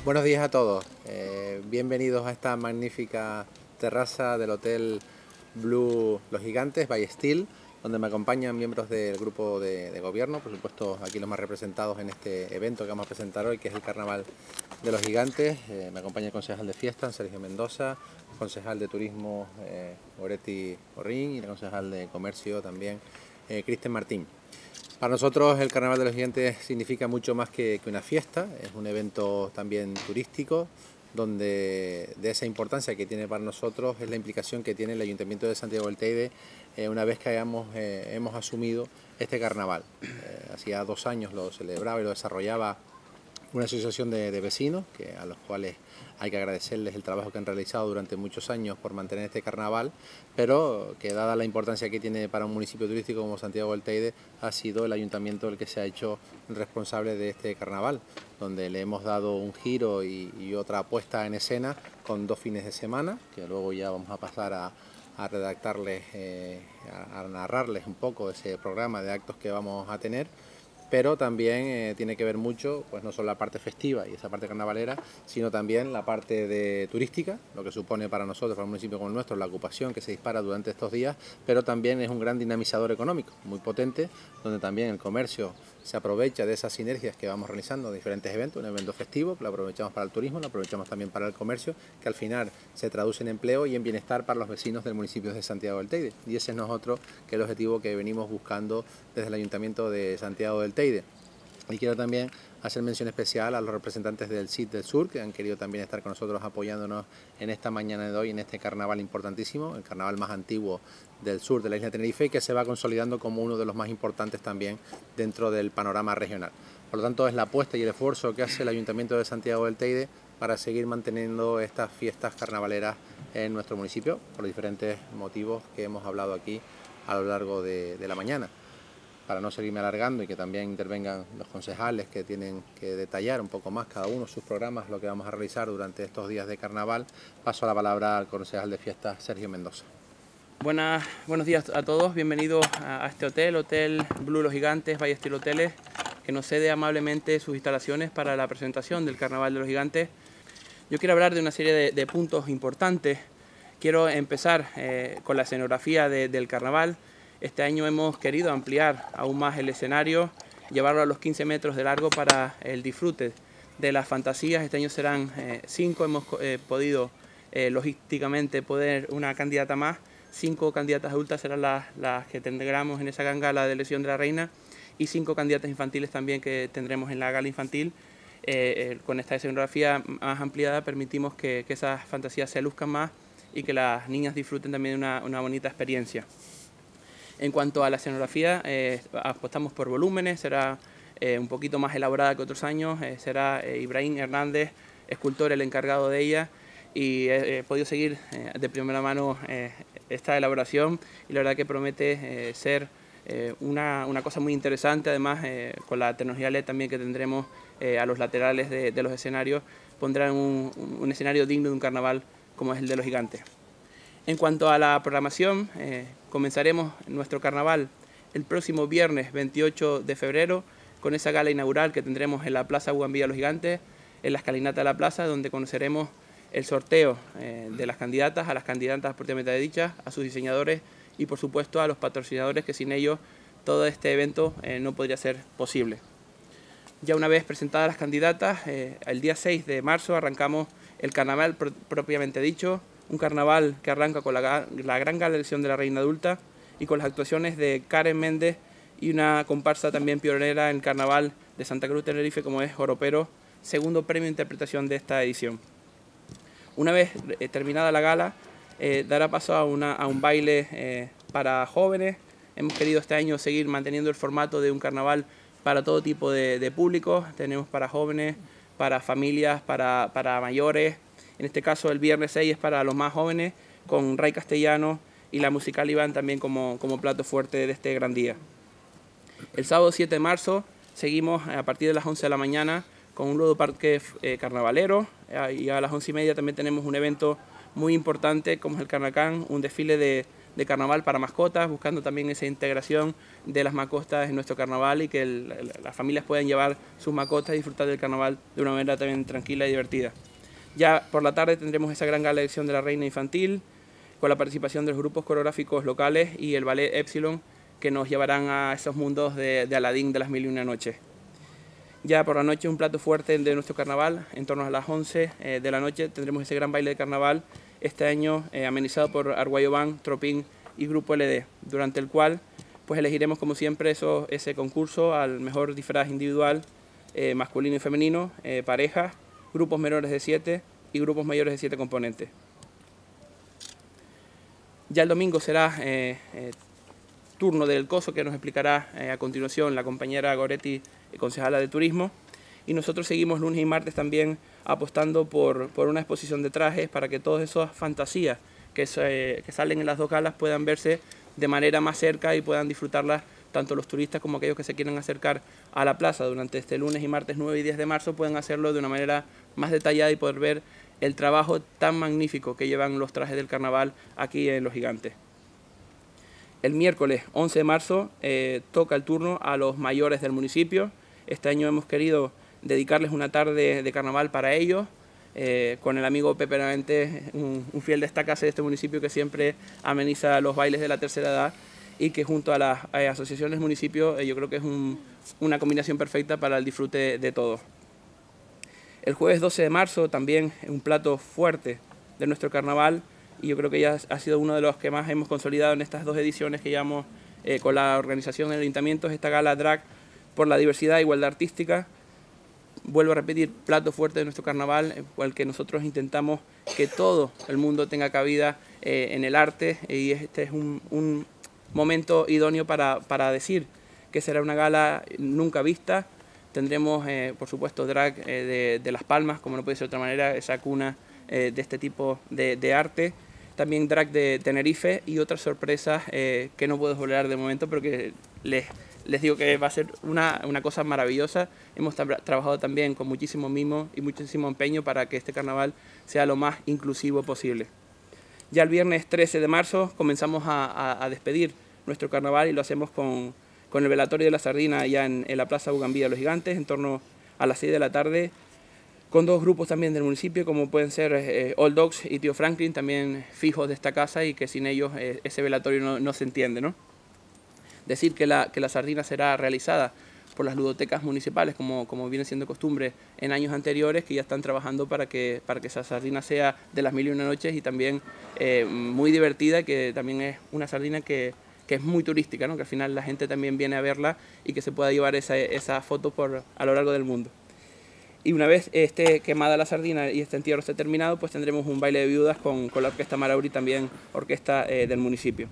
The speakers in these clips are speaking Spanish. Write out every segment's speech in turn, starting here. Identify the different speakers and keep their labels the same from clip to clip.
Speaker 1: Buenos días a todos, bienvenidos a esta magnífica terraza del Hotel Blue Los Gigantes by Steel, donde me acompañan miembros del grupo de gobierno, por supuesto aquí los más representados en este evento que vamos a presentar hoy, que es el Carnaval de los Gigantes. Me acompaña el concejal de fiesta, Sergio Mendoza, el concejal de turismo, Goretti Orrín, y el concejal de comercio también, Cristian Martín. Para nosotros el Carnaval de los Gigantes significa mucho más que una fiesta, es un evento también turístico, donde de esa importancia que tiene para nosotros es la implicación que tiene el Ayuntamiento de Santiago del Teide una vez que hemos asumido este carnaval. Hacía 2 años lo celebraba y lo desarrollaba una asociación de vecinos, a los cuales hay que agradecerles el trabajo que han realizado durante muchos años por mantener este carnaval, pero que dada la importancia que tiene para un municipio turístico como Santiago del Teide, ha sido el ayuntamiento el que se ha hecho responsable de este carnaval, donde le hemos dado un giro y otra puesta en escena con 2 fines de semana, que luego ya vamos a pasar a redactarles, a narrarles un poco ese programa de actos que vamos a tener. Pero también tiene que ver mucho, pues no solo la parte festiva y esa parte carnavalera, sino también la parte turística, lo que supone para nosotros, para un municipio como el nuestro, la ocupación que se dispara durante estos días, pero también es un gran dinamizador económico, muy potente, donde también el comercio se aprovecha de esas sinergias que vamos realizando en diferentes eventos, un evento festivo, que lo aprovechamos para el turismo, lo aprovechamos también para el comercio, que al final se traduce en empleo y en bienestar para los vecinos del municipio de Santiago del Teide. Y ese es nosotros, que es el objetivo que venimos buscando desde el Ayuntamiento de Santiago del Teide. Y quiero también hacer mención especial a los representantes del CID del Sur, que han querido también estar con nosotros apoyándonos en esta mañana de hoy, en este carnaval importantísimo, el carnaval más antiguo del sur de la isla de Tenerife, y que se va consolidando como uno de los más importantes también dentro del panorama regional. Por lo tanto, es la apuesta y el esfuerzo que hace el Ayuntamiento de Santiago del Teide para seguir manteniendo estas fiestas carnavaleras en nuestro municipio, por diferentes motivos que hemos hablado aquí a lo largo de la mañana. Para no seguirme alargando y que también intervengan los concejales que tienen que detallar un poco más cada uno sus programas, lo que vamos a realizar durante estos días de carnaval, paso la palabra al concejal de fiestas, Sergio Mendoza.
Speaker 2: Buenos días a todos, bienvenidos a este Hotel Blue Los Gigantes by Steel Hoteles, que nos cede amablemente sus instalaciones para la presentación del Carnaval de los Gigantes. Yo quiero hablar de una serie de puntos importantes. Quiero empezar con la escenografía del carnaval. Este año hemos querido ampliar aún más el escenario, llevarlo a los 15 metros de largo para el disfrute de las fantasías. Este año serán 5, hemos podido logísticamente poner una candidata más. 5 candidatas adultas serán las que tendremos en esa gran gala de elección de la reina, y 5 candidatas infantiles también que tendremos en la gala infantil. Con esta escenografía más ampliada permitimos que esas fantasías se luzcan más y que las niñas disfruten también de una bonita experiencia. En cuanto a la escenografía, apostamos por volúmenes, será un poquito más elaborada que otros años, será Ibrahim Hernández, escultor, el encargado de ella, y he podido seguir de primera mano esta elaboración, y la verdad que promete ser una cosa muy interesante. Además, con la tecnología LED también que tendremos a los laterales de los escenarios, pondrán un escenario digno de un carnaval como es el de los Gigantes. En cuanto a la programación, comenzaremos nuestro carnaval el próximo viernes 28 de febrero con esa gala inaugural que tendremos en la Plaza Bugambilia Los Gigantes, en la escalinata de la plaza, donde conoceremos el sorteo de las candidatas, a las candidatas propiamente dichas, a sus diseñadores y por supuesto a los patrocinadores, que sin ellos todo este evento no podría ser posible. Ya una vez presentadas las candidatas, el día 6 de marzo arrancamos el carnaval propiamente dicho, un carnaval que arranca con la gran gala de elección de la reina adulta y con las actuaciones de Karen Méndez y una comparsa también pionera en el carnaval de Santa Cruz de Tenerife como es Joropero, segundo premio de interpretación de esta edición. Una vez terminada la gala, dará paso a un baile para jóvenes. Hemos querido este año seguir manteniendo el formato de un carnaval para todo tipo de públicos. Tenemos para jóvenes, para familias, para mayores. En este caso el viernes 6 es para los más jóvenes, con Ray Castellano y la musical Iván también como plato fuerte de este gran día. El sábado 7 de marzo seguimos a partir de las 11 de la mañana con un ludoparque carnavalero, y a las 11:30 también tenemos un evento muy importante como es el Carnacán, un desfile de de carnaval para mascotas, buscando también esa integración de las mascotas en nuestro carnaval y que las familias puedan llevar sus mascotas y disfrutar del carnaval de una manera también tranquila y divertida. Ya por la tarde tendremos esa gran gala de elección de la reina infantil, con la participación de los grupos coreográficos locales y el ballet Epsilon, que nos llevarán a esos mundos de Aladín de las mil y una noches. Ya por la noche un plato fuerte de nuestro carnaval, en torno a las 11 de la noche tendremos ese gran baile de carnaval, este año amenizado por Arguayo Band, Tropín y Grupo LD, durante el cual pues elegiremos como siempre ese concurso al mejor disfraz individual, masculino y femenino, parejas, grupos menores de 7 y grupos mayores de 7 componentes. Ya el domingo será turno del Coso, que nos explicará a continuación la compañera Goretti, concejala de Turismo, y nosotros seguimos lunes y martes también apostando por una exposición de trajes para que todas esas fantasías que salen en las dos galas puedan verse de manera más cerca y puedan disfrutarlas tanto los turistas como aquellos que se quieran acercar a la plaza durante este lunes y martes 9 y 10 de marzo puedan hacerlo de una manera más detallada y poder ver el trabajo tan magnífico que llevan los trajes del carnaval aquí en Los Gigantes. El miércoles 11 de marzo toca el turno a los mayores del municipio. Este año hemos querido dedicarles una tarde de carnaval para ellos, con el amigo Pepe Navente, un fiel destacase de este municipio que siempre ameniza los bailes de la tercera edad y que junto a las asociaciones del municipio yo creo que es una combinación perfecta para el disfrute de todos. El jueves 12 de marzo también un plato fuerte de nuestro carnaval y yo creo que ya ha sido uno de los que más hemos consolidado en estas dos ediciones que llevamos con la organización del ayuntamiento, esta gala drag por la diversidad e igualdad artística. Vuelvo a repetir, plato fuerte de nuestro carnaval, con el que nosotros intentamos que todo el mundo tenga cabida en el arte y este es un momento idóneo para decir que será una gala nunca vista. Tendremos, por supuesto, drag de Las Palmas, como no puede ser de otra manera, esa cuna de este tipo de arte. También drag de Tenerife y otras sorpresas que no puedo desvelar de momento, pero que les digo que va a ser una cosa maravillosa. Hemos trabajado también con muchísimo mimo y muchísimo empeño para que este carnaval sea lo más inclusivo posible. Ya el viernes 13 de marzo comenzamos a despedir nuestro carnaval y lo hacemos con el velatorio de la sardina allá en la Plaza Bugambilla de Los Gigantes, en torno a las 6 de la tarde, con dos grupos también del municipio, como pueden ser Old Dogs y Tío Franklin, también fijos de esta casa y que sin ellos ese velatorio no se entiende, ¿no? Decir que la sardina será realizada por las ludotecas municipales, como viene siendo costumbre en años anteriores, que ya están trabajando para que esa sardina sea de las mil y una noches y también muy divertida, que también es una sardina que es muy turística, ¿no? Que al final la gente también viene a verla y que se pueda llevar esa foto a lo largo del mundo. Y una vez esté quemada la sardina y este entierro esté terminado, pues tendremos un baile de viudas con la Orquesta Marauri, también orquesta del municipio.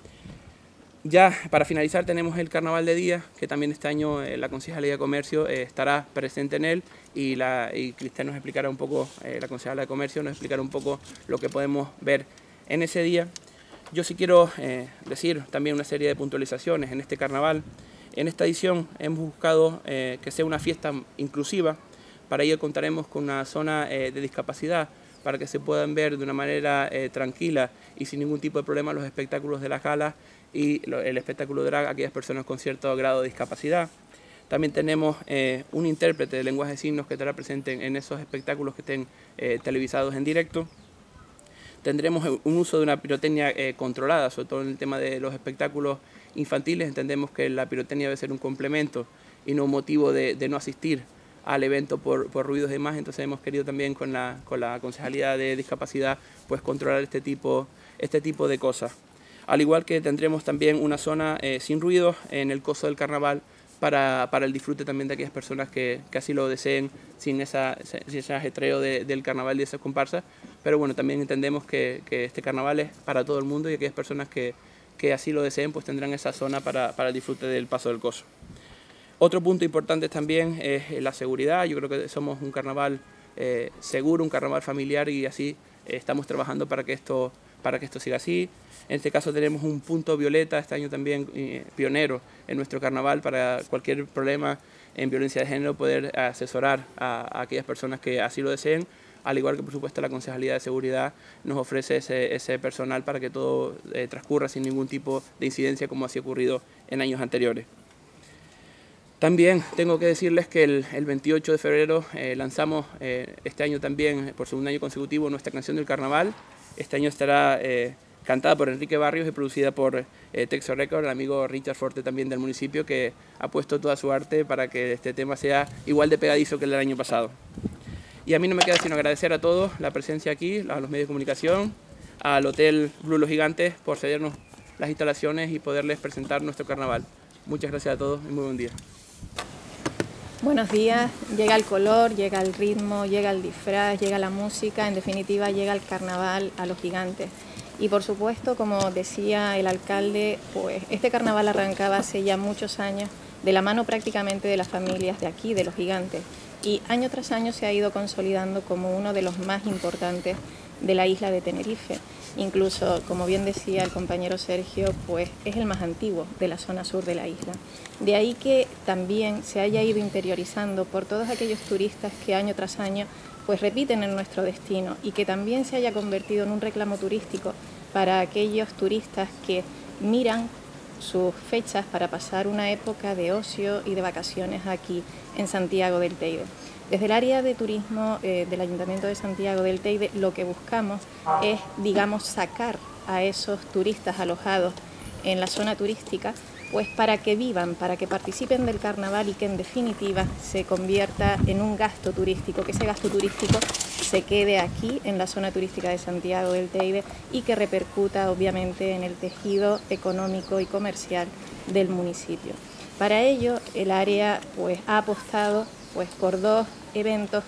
Speaker 2: Ya para finalizar tenemos el Carnaval de Día, que también este año la Concejalía de Comercio estará presente en él y Cristian nos explicará un poco, la Concejala de Comercio nos explicará un poco lo que podemos ver en ese día. Yo sí quiero decir también una serie de puntualizaciones en este carnaval. En esta edición hemos buscado que sea una fiesta inclusiva. Para ello contaremos con una zona de discapacidad para que se puedan ver de una manera tranquila y sin ningún tipo de problema los espectáculos de las galas y el espectáculo drag a aquellas personas con cierto grado de discapacidad. También tenemos un intérprete de lenguaje de signos que estará presente en esos espectáculos que estén televisados en directo. Tendremos un uso de una pirotecnia controlada, sobre todo en el tema de los espectáculos infantiles. Entendemos que la pirotecnia debe ser un complemento y no un motivo de no asistir al evento por ruidos y demás. Entonces hemos querido también con la Concejalía de Discapacidad pues controlar este tipo de cosas. Al igual que tendremos también una zona sin ruidos en el coso del carnaval para el disfrute también de aquellas personas que así lo deseen sin ese ajetreo del carnaval y de esas comparsas. Pero bueno, también entendemos que este carnaval es para todo el mundo y aquellas personas que así lo deseen pues tendrán esa zona para el disfrute del paso del coso. Otro punto importante también es la seguridad. Yo creo que somos un carnaval seguro, un carnaval familiar y así estamos trabajando para que esto siga así. En este caso tenemos un punto violeta, este año también pionero en nuestro carnaval para cualquier problema en violencia de género poder asesorar a aquellas personas que así lo deseen al igual que por supuesto la Concejalía de Seguridad nos ofrece ese personal para que todo transcurra sin ningún tipo de incidencia como así ha ocurrido en años anteriores. También tengo que decirles que el 28 de febrero lanzamos este año también, por segundo año consecutivo, nuestra canción del carnaval. Este año estará cantada por Enrique Barrios y producida por Texo Record, el amigo Richard Forte también del municipio, que ha puesto toda su arte para que este tema sea igual de pegadizo que el del año pasado. Y a mí no me queda sino agradecer a todos la presencia aquí, a los medios de comunicación, al Hotel Blue Los Gigantes por cedernos las instalaciones y poderles presentar nuestro carnaval. Muchas gracias a todos y muy buen día.
Speaker 3: Buenos días, llega el color, llega el ritmo, llega el disfraz, llega la música, en definitiva llega el carnaval a Los Gigantes. Y por supuesto, como decía el alcalde, pues este carnaval arrancaba hace ya muchos años de la mano prácticamente de las familias de aquí, de Los Gigantes. Y año tras año se ha ido consolidando como uno de los más importantes de la isla de Tenerife. Incluso, como bien decía el compañero Sergio, pues es el más antiguo de la zona sur de la isla. De ahí que también se haya ido interiorizando por todos aquellos turistas que año tras año pues repiten en nuestro destino y que también se haya convertido en un reclamo turístico para aquellos turistas que miran sus fechas para pasar una época de ocio y de vacaciones aquí en Santiago del Teide. Desde el área de turismo del Ayuntamiento de Santiago del Teide lo que buscamos es, digamos, sacar a esos turistas alojados en la zona turística, pues para que vivan, para que participen del carnaval y que en definitiva se convierta en un gasto turístico, que ese gasto turístico se quede aquí en la zona turística de Santiago del Teide y que repercuta obviamente en el tejido económico y comercial del municipio. Para ello el área pues ha apostado pues por dos eventos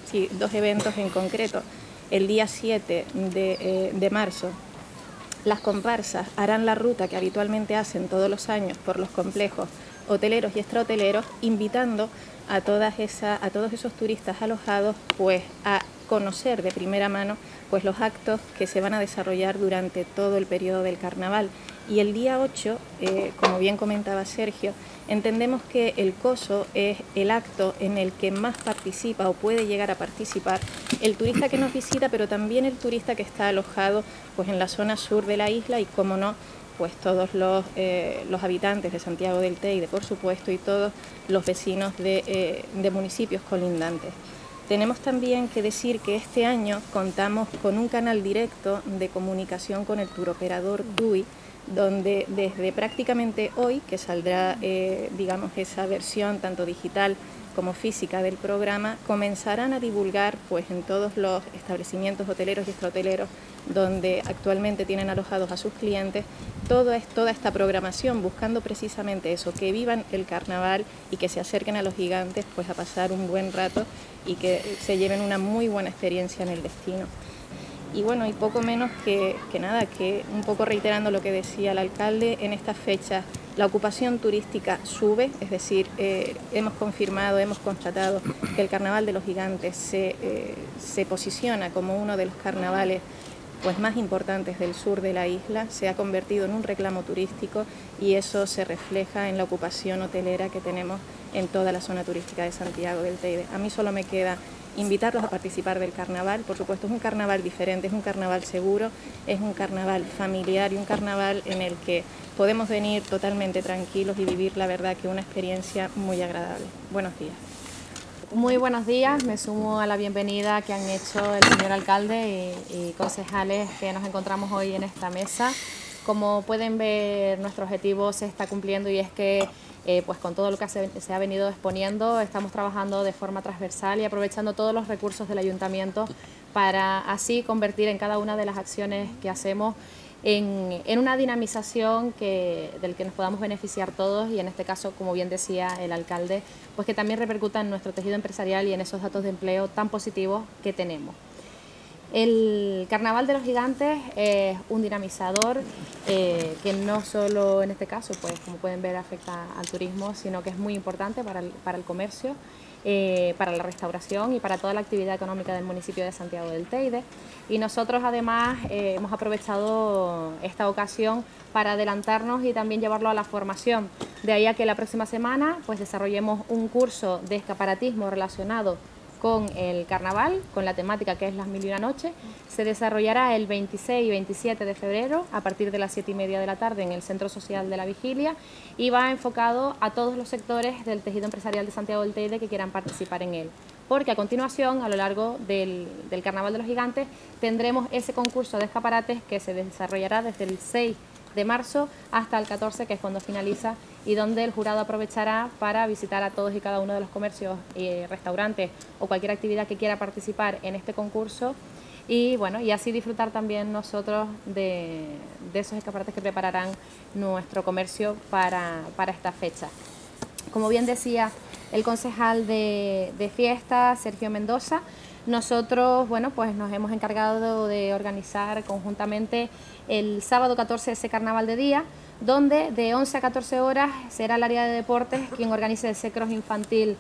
Speaker 3: en concreto. El día 7 de marzo las comparsas harán la ruta que habitualmente hacen todos los años por los complejos hoteleros y extrahoteleros, invitando a todos esos turistas alojados pues a conocer de primera mano pues los actos que se van a desarrollar durante todo el periodo del carnaval. Y el día 8, como bien comentaba Sergio, entendemos que el coso es el acto en el que más participa o puede llegar a participar el turista que nos visita, pero también el turista que está alojado pues en la zona sur de la isla y, como no, pues todos los habitantes de Santiago del Teide, por supuesto, y todos los vecinos de municipios colindantes. Tenemos también que decir que este año contamos con un canal directo de comunicación con el turoperador TUI, donde desde prácticamente hoy, que saldrá digamos esa versión tanto digital como física del programa, comenzarán a divulgar pues en todos los establecimientos hoteleros y extrahoteleros donde actualmente tienen alojados a sus clientes toda esta programación, buscando precisamente eso, que vivan el carnaval y que se acerquen a Los Gigantes pues a pasar un buen rato y que se lleven una muy buena experiencia en el destino. Y bueno, y poco menos que nada, que un poco reiterando lo que decía el alcalde, en estas fechas la ocupación turística sube, es decir, hemos confirmado, hemos constatado que el Carnaval de Los Gigantes se posiciona como uno de los carnavales pues más importantes del sur de la isla, se ha convertido en un reclamo turístico y eso se refleja en la ocupación hotelera que tenemos en toda la zona turística de Santiago del Teide. A mí solo me queda invitarlos a participar del carnaval. Por supuesto, es un carnaval diferente, es un carnaval seguro, es un carnaval familiar y un carnaval en el que podemos venir totalmente tranquilos y vivir, la verdad, que una experiencia muy agradable. Buenos días.
Speaker 4: Muy buenos días, me sumo a la bienvenida que han hecho el señor alcalde y concejales que nos encontramos hoy en esta mesa. Como pueden ver, nuestro objetivo se está cumpliendo y es que pues con todo lo que se ha venido exponiendo, estamos trabajando de forma transversal y aprovechando todos los recursos del ayuntamiento para así convertir en cada una de las acciones que hacemos en una dinamización del que nos podamos beneficiar todos y en este caso, como bien decía el alcalde, pues que también repercuta en nuestro tejido empresarial y en esos datos de empleo tan positivos que tenemos. El Carnaval de los Gigantes es un dinamizador que no solo en este caso, pues como pueden ver, afecta al turismo, sino que es muy importante para el comercio, para la restauración y para toda la actividad económica del municipio de Santiago del Teide. Y nosotros además hemos aprovechado esta ocasión para adelantarnos y también llevarlo a la formación. De ahí a que la próxima semana pues desarrollemos un curso de escaparatismo relacionado con el carnaval, con la temática que es las 1000 y una noches. Se desarrollará el 26 y 27 de febrero a partir de las 7:30 de la tarde en el Centro Social de la Vigilia y va enfocado a todos los sectores del tejido empresarial de Santiago del Teide que quieran participar en él. Porque a continuación, a lo largo del Carnaval de los Gigantes, tendremos ese concurso de escaparates que se desarrollará desde el 6 de marzo hasta el 14, que es cuando finaliza, y donde el jurado aprovechará para visitar a todos y cada uno de los comercios, restaurantes o cualquier actividad que quiera participar en este concurso y bueno, y así disfrutar también nosotros de esos escaparates que prepararán nuestro comercio para esta fecha. Como bien decía el concejal de fiesta, Sergio Mendoza, nosotros, bueno, pues nos hemos encargado de organizar conjuntamente el sábado 14 ese carnaval de día, donde de 11 a 14 horas será el área de deportes quien organice el C-Cross infantil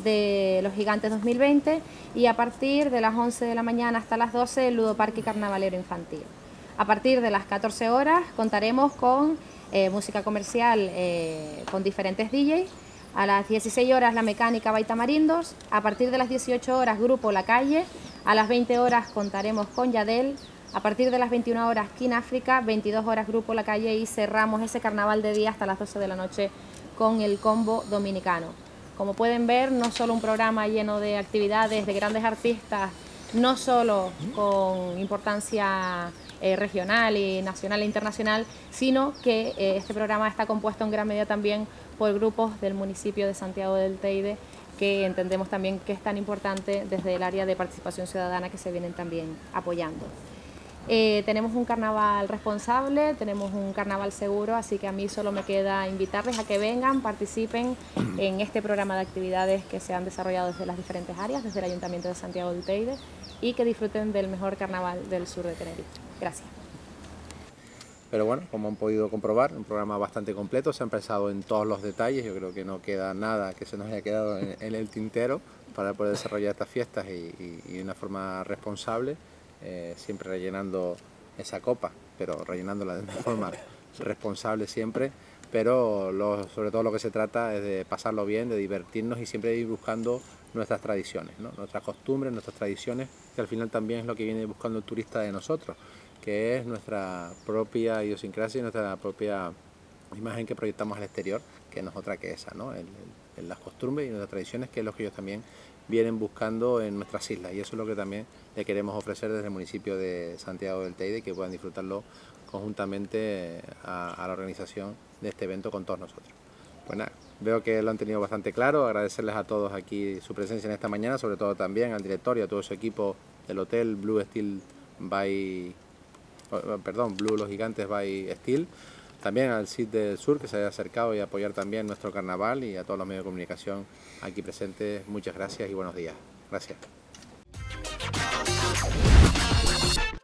Speaker 4: de los Gigantes 2020 y a partir de las 11 de la mañana hasta las 12 el ludoparque carnavalero infantil. A partir de las 14 horas contaremos con música comercial con diferentes DJs. A las 16 horas la mecánica Baitamarindos, a partir de las 18 horas grupo La Calle, a las 20 horas contaremos con Yadel, a partir de las 21 horas Kin África, 22 horas grupo La Calle y cerramos ese carnaval de día hasta las 12 de la noche con el combo dominicano. Como pueden ver, no solo un programa lleno de actividades de grandes artistas, no solo con importancia regional y nacional e internacional, sino que este programa está compuesto en gran medida también por grupos del municipio de Santiago del Teide que entendemos también que es tan importante desde el área de participación ciudadana que se vienen también apoyando. Tenemos un carnaval responsable, tenemos un carnaval seguro, así que a mí solo me queda invitarles a que vengan, participen en este programa de actividades que se han desarrollado desde las diferentes áreas, desde el Ayuntamiento de Santiago del Teide y que disfruten del mejor carnaval del sur de Tenerife. Gracias.
Speaker 1: Pero bueno, como han podido comprobar, un programa bastante completo, se han pensado en todos los detalles, yo creo que no queda nada que se nos haya quedado en el tintero para poder desarrollar estas fiestas y de una forma responsable, siempre rellenando esa copa, pero rellenándola de una forma responsable siempre, pero sobre todo lo que se trata es de pasarlo bien, de divertirnos y siempre ir buscando nuestras tradiciones, ¿no? Nuestras costumbres, nuestras tradiciones, que al final también es lo que viene buscando el turista de nosotros, que es nuestra propia idiosincrasia y nuestra propia imagen que proyectamos al exterior, que no es otra que esa, ¿no? En las costumbres y nuestras tradiciones, que es lo que ellos también vienen buscando en nuestras islas, y eso es lo que también le queremos ofrecer desde el municipio de Santiago del Teide, que puedan disfrutarlo conjuntamente a la organización de este evento con todos nosotros. Pues nada, veo que lo han tenido bastante claro, agradecerles a todos aquí su presencia en esta mañana, sobre todo también al director y a todo su equipo del hotel Blue Los Gigantes by Steel, también al CID del Sur que se haya acercado y apoyar también nuestro carnaval, y a todos los medios de comunicación aquí presentes, muchas gracias y buenos días. Gracias.